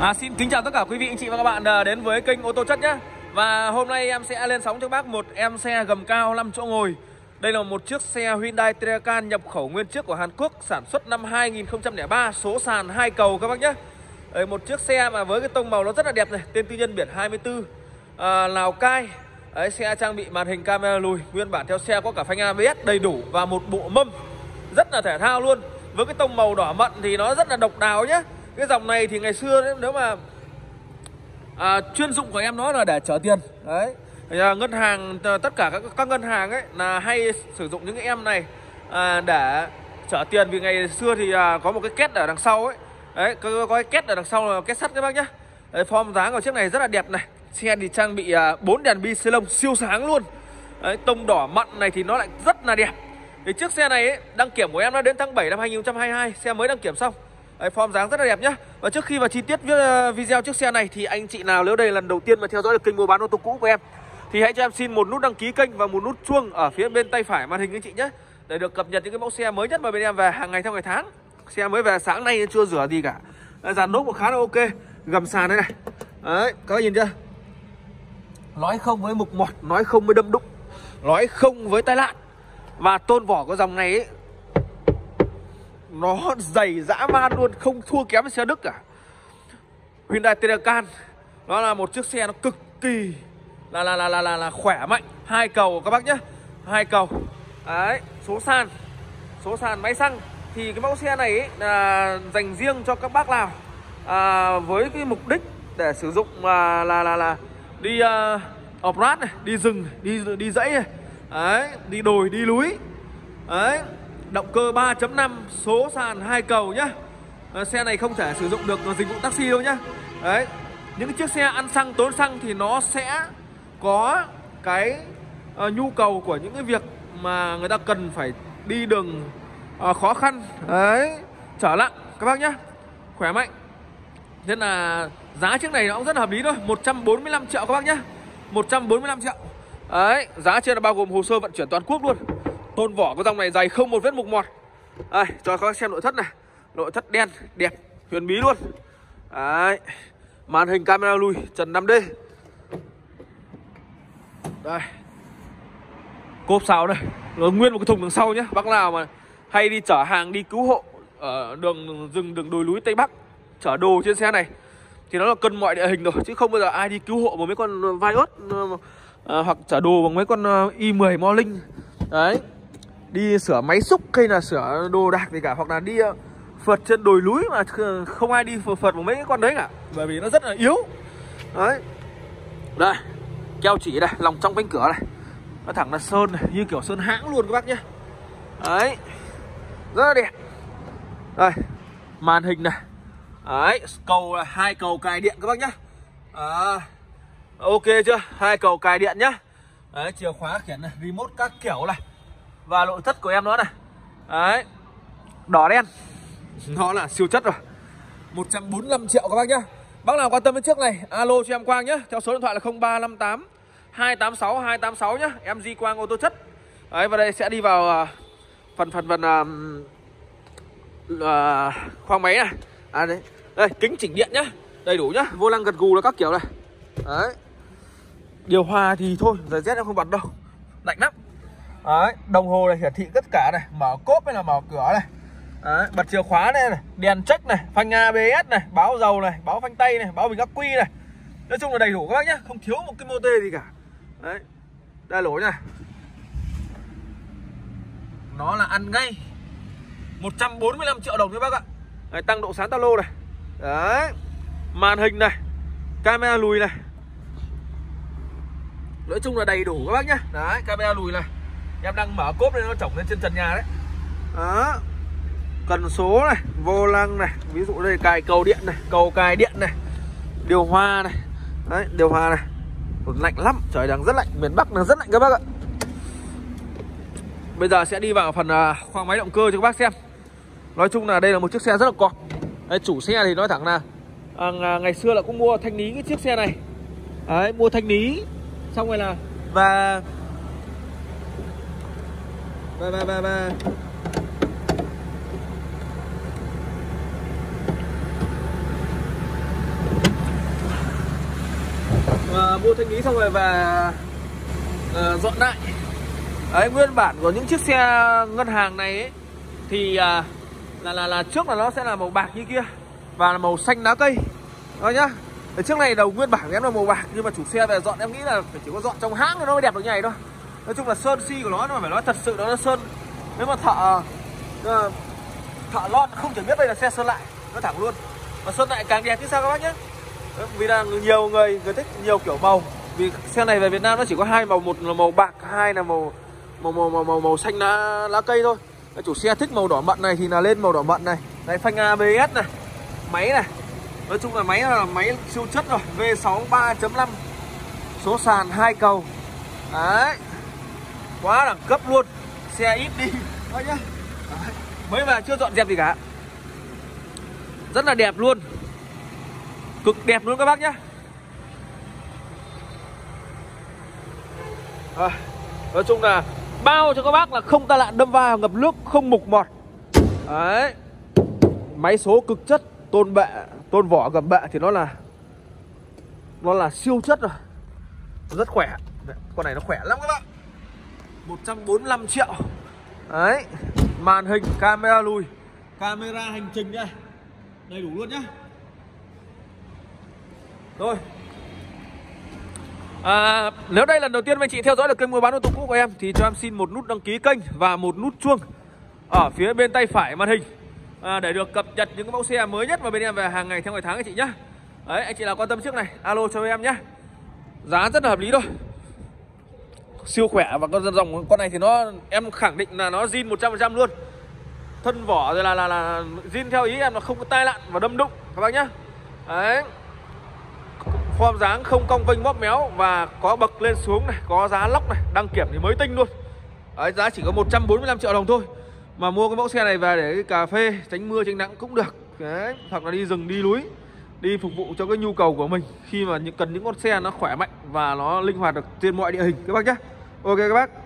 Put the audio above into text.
Xin kính chào tất cả quý vị anh chị và các bạn đến với kênh Ô tô Chất nhé. Và hôm nay em sẽ lên sóng cho bác một em xe gầm cao 5 chỗ ngồi. Đây là một chiếc xe Hyundai Tracan nhập khẩu nguyên chiếc của Hàn Quốc, sản xuất năm 2003, số sàn 2 cầu các bác nhé. Đây, một chiếc xe mà với cái tông màu nó rất là đẹp này, tên tư nhân biển 24, Lào Cai. Đấy, xe trang bị màn hình camera lùi, nguyên bản theo xe có cả phanh ABS đầy đủ và một bộ mâm rất là thể thao luôn. Với cái tông màu đỏ mận thì nó rất là độc đáo nhé. Cái dòng này thì ngày xưa nếu mà chuyên dụng của em nó là để chở tiền. Đấy, ngân hàng, tất cả các ngân hàng ấy là hay sử dụng những cái em này để chở tiền. Vì ngày xưa thì có một cái két ở đằng sau ấy. Đấy, có cái két ở đằng sau là két sắt các bác nhá. Đấy, form dáng của chiếc này rất là đẹp này. Xe thì trang bị 4 đèn bi xi lông siêu sáng luôn. Đấy, tông đỏ mận này thì nó lại rất là đẹp. Thì chiếc xe này ấy, đăng kiểm của em nó đến tháng 7 năm 2022, xe mới đăng kiểm xong. Đấy, form dáng rất là đẹp nhá. Và trước khi vào chi tiết video chiếc xe này thì anh chị nào nếu đây là lần đầu tiên mà theo dõi được kênh mua bán ô tô cũ của em thì hãy cho em xin một nút đăng ký kênh và một nút chuông ở phía bên tay phải màn hình anh chị nhé, để được cập nhật những cái mẫu xe mới nhất mà bên em về hàng ngày theo ngày tháng. Xe mới về sáng nay chưa rửa gì cả. Dàn lốp cũng khá là ok. Gầm sàn đây này. Đấy, các bác nhìn chưa? Nói không với mục mọt, nói không với đâm đụng, nói không với tai nạn. Và tôn vỏ của dòng này ấy, nó dày dã man luôn, không thua kém xe Đức cả. Hyundai Tracan nó là một chiếc xe nó cực kỳ là khỏe mạnh, 2 cầu các bác nhé, 2 cầu. Đấy, số sàn máy xăng. Thì cái mẫu xe này ấy là dành riêng cho các bác Lào với cái mục đích để sử dụng là đi off-road này, đi rừng, đi dãy này. Đấy, đi đồi, đi núi. Đấy, động cơ 3.5, số sàn 2 cầu nhá. Xe này không thể sử dụng được dịch vụ taxi đâu nhá. Đấy, những cái chiếc xe ăn xăng, tốn xăng thì nó sẽ có cái nhu cầu của những cái việc mà người ta cần phải đi đường khó khăn. Đấy, trở nặng các bác nhá, khỏe mạnh. Nên là giá chiếc này nó cũng rất là hợp lý thôi, 145 triệu các bác nhá, 145 triệu. Đấy, giá trên là bao gồm hồ sơ vận chuyển toàn quốc luôn. Tôn vỏ của dòng này dày không một vết mục mọt. Đây, cho các bác xem nội thất này. Nội thất đen, đẹp, huyền bí luôn. Đấy, màn hình camera lùi, trần 5D. Đây, cốp sau đây, nó nguyên một cái thùng đằng sau nhé. Bác nào mà hay đi chở hàng, đi cứu hộ ở đường rừng, đường đồi núi Tây Bắc, chở đồ trên xe này thì nó là cân mọi địa hình rồi, chứ không bao giờ ai đi cứu hộ bằng mấy con vai ớt hoặc chở đồ bằng mấy con i10 Morning. Đấy, đi sửa máy xúc hay là sửa đồ đạc gì cả, hoặc là đi phượt trên đồi núi mà không ai đi phượt bằng mấy cái con đấy cả, bởi vì nó rất là yếu. Đấy, đây, keo chỉ này, lòng trong cánh cửa này, nó thẳng là sơn này, như kiểu sơn hãng luôn các bác nhé. Đấy, rất là đẹp. Đây, màn hình này. Đấy, cầu là 2 cầu cài điện các bác nhé. Ok chưa? 2 cầu cài điện nhá. Đấy, chìa khóa khiển này, remote các kiểu này. Và nội thất của em nó này. Đấy, đỏ đen, nó là siêu chất rồi. 145 triệu các bác nhá. Bác nào quan tâm đến chiếc này alo cho em Quang nhá, theo số điện thoại là 0358 286 286 nhá. Em Di Quang Ô tô Chất. Đấy, và đây sẽ đi vào phần khoang máy này. Đấy, đây, kính chỉnh điện nhá, đầy đủ nhá, vô lăng gật gù là các kiểu này. Đấy, điều hòa thì thôi, giờ rét em không bật đâu, lạnh lắm. Đấy, đồng hồ này hiển thị tất cả này, mở cốp hay là mở cửa này. Đấy, bật chìa khóa này, đèn check này, phanh ABS này, báo dầu này, báo phanh tay này, báo bình ắc quy này. Nói chung là đầy đủ các bác nhá, không thiếu một cái mô tê gì cả. Đấy, đây lỗi này, nó là ăn ngay 145 triệu đồng các bác ạ. Đấy, tăng độ sáng ta lô này. Đấy, màn hình này, camera lùi này, nói chung là đầy đủ các bác nhá. Đấy, camera lùi này, em đang mở cốp nên nó chổng lên trên trần nhà đấy. Đó, cần số này, vô lăng này, ví dụ đây cài cầu điện này, cầu cài điện này, điều hòa này. Đấy, điều hòa này, lạnh lắm, trời đang rất lạnh, miền Bắc đang rất lạnh các bác ạ. Bây giờ sẽ đi vào phần khoang máy động cơ cho các bác xem. Nói chung là đây là một chiếc xe rất là cọp. Đấy, chủ xe thì nói thẳng là ngày xưa là cũng mua thanh lý cái chiếc xe này. Đấy, mua thanh lý xong rồi là và mua thanh lý xong rồi và dọn lại. Đấy, nguyên bản của những chiếc xe ngân hàng này ấy, thì là trước là nó sẽ là màu bạc như kia và là màu xanh lá cây. Đó nhá. Ở trước này đầu nguyên bản của em là màu bạc, nhưng mà chủ xe về dọn em nghĩ là phải chỉ có dọn trong hãng nó mới đẹp được như này thôi. Nói chung là sơn xi của nó mà phải nói thật sự nó sơn, nếu mà thợ lon không thể biết đây là xe sơn lại, nó thẳng luôn. Và sơn lại càng đẹp chứ sao các bác nhé. Vì là nhiều người thích nhiều kiểu màu. Vì xe này về Việt Nam nó chỉ có hai màu, một là màu bạc, hai là màu xanh lá cây thôi. Chủ xe thích màu đỏ mận này thì là lên màu đỏ mận này. Đây, phanh ABS này, máy này. Nói chung là máy siêu chất rồi, V6 3.5, số sàn 2 cầu. Đấy, quá đẳng cấp luôn. Xe ít đi thôi nhá. Đấy, mới vào chưa dọn dẹp gì cả, rất là đẹp luôn, cực đẹp luôn các bác nhá. Nói chung là bao cho các bác là không tai nạn đâm va, ngập nước, không mục mọt. Đấy, máy số cực chất, tôn vỏ gầm bệ thì nó là siêu chất rồi, rất khỏe. Con này nó khỏe lắm các bạn. 145 triệu. Đấy, màn hình camera lùi, camera hành trình đây, đầy đủ luôn nhá. Rồi, nếu đây là lần đầu tiên anh chị theo dõi được kênh mua bán ô tô cũ của em thì cho em xin một nút đăng ký kênh và một nút chuông ở phía bên tay phải màn hình, để được cập nhật những cái mẫu xe mới nhất mà bên em về hàng ngày theo ngày tháng anh chị nhé. Đấy, anh chị nào quan tâm chiếc này alo cho em nhé, giá rất là hợp lý thôi, siêu khỏe. Và con này thì em khẳng định là nó zin 100% luôn. Thân vỏ rồi là zin theo ý em, là không có tai nạn và đâm đụng các bác nhé. Đấy, form dáng không cong vênh móp méo và có bậc lên xuống này, có giá lóc này, đăng kiểm thì mới tinh luôn. Đấy, giá chỉ có 145 triệu đồng thôi mà mua cái mẫu xe này về để cà phê, tránh mưa tránh nắng cũng được. Đấy, hoặc là đi rừng đi núi, đi phục vụ cho cái nhu cầu của mình khi mà cần những con xe nó khỏe mạnh và nó linh hoạt được trên mọi địa hình các bác nhé. Ok các bác.